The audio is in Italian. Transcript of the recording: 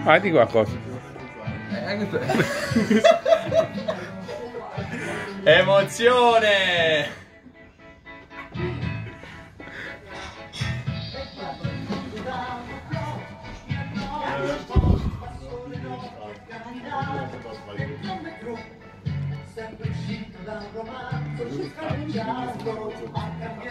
Vai di qualcosa. Emozione! Sempre uscito da un romanzo, ci sta mangiando,